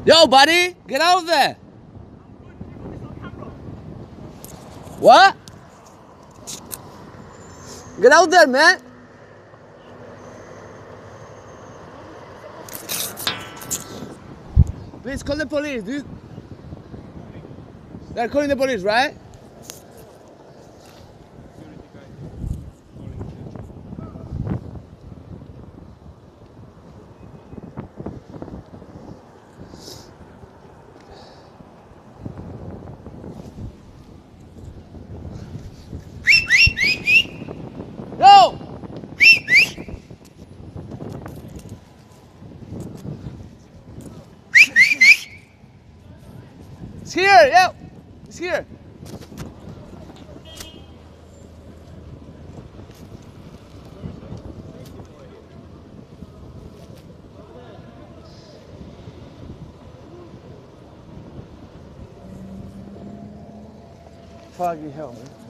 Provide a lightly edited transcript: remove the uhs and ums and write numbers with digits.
Yo, buddy, get out of there. What? Get out there, man. Please call the police, dude. They're calling the police, right? No! It's here, yeah. It's here. Fucking hell, man.